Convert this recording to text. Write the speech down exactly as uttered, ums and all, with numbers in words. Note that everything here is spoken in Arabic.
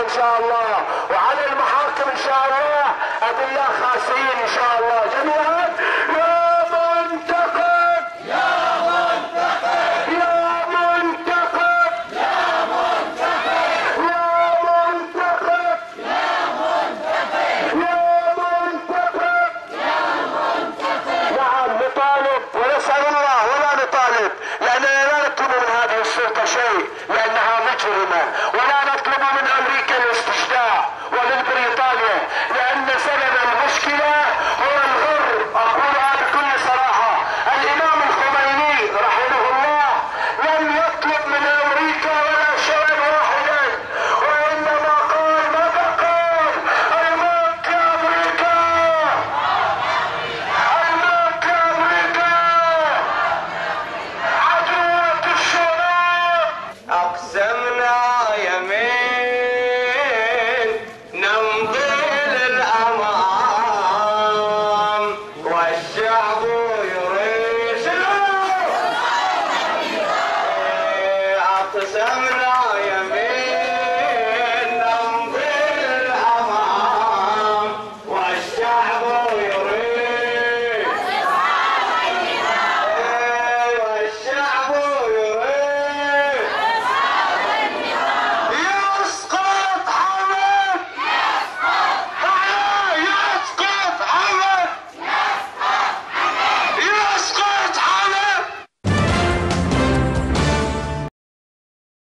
ان شاء الله، وعلى المحاكم ان شاء الله ادلاء خاصين ان شاء الله جميعا. يا منتقد يا منتقد يا منتقد يا منتقد يا منتقد يا منتقد يا منتقد يا منتقد. نعم نطالب ونسأل الله ولا نطالب، لأننا لا نطلب من هذه السلطة شيء لأنها مجرمة